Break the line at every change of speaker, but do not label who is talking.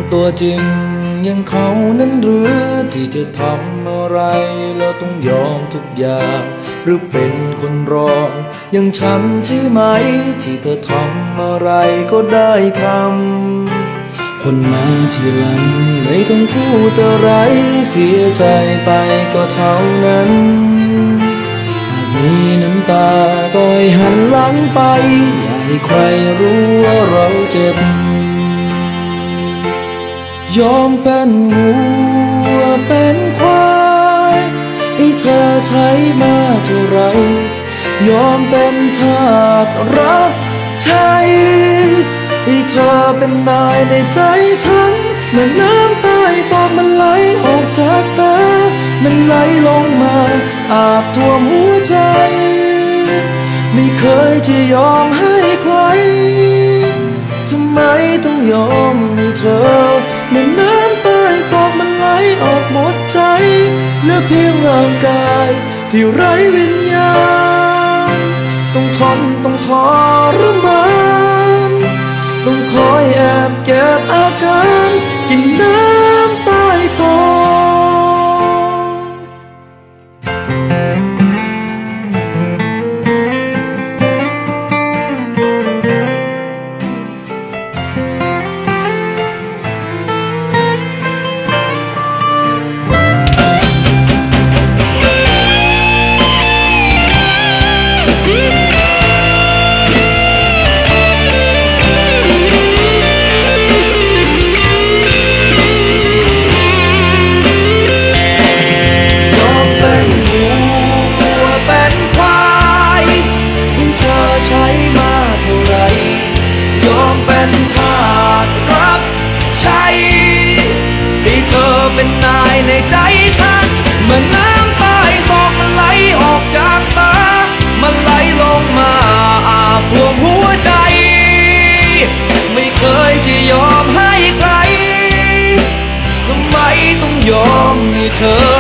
ตัวจริงยังเขานั้นหรือที่จะทำอะไรแล้วต้องยอมทุกอย่างหรือเป็นคนรองอย่างฉันใช่ไหมที่เธอทำอะไรก็ได้ทำคนมาทีหลังไม่ต้องพูดอะไรเสียใจไปก็เท่านั้นหากมีน้ำตาก็ให้หันหลังไปอย่าให้ใครรู้ว่าเราเจ็บยอมเป็นวัวเป็นควายให้เธอใช้มาเท่าไรยอมเป็นทาสรับใช้ให้เธอเป็นนายในใจฉันเมื่อน้ำตาซอนมันไหลออกจากตามันไหลลงมาอาบท่วมหัวใจไม่เคยจะยอมให้ใครทำไมต้องยอมให้เธอเมื่อน้ำตาซอนมันไหลออกหมดใจเหลือเพียงร่างกายที่ไร้วิญญาณต้องทนต้องทรมานต้องคอยแอบเก็บอาการกินน้ำตาซอนเป็นนายในใจฉันเมื่อน้ำตาซอกมันไหลออกจากตามันไหลลงมาอาบท่วมหัวใจไม่เคยจะยอมให้ใครทำไมต้องยอมให้เธอ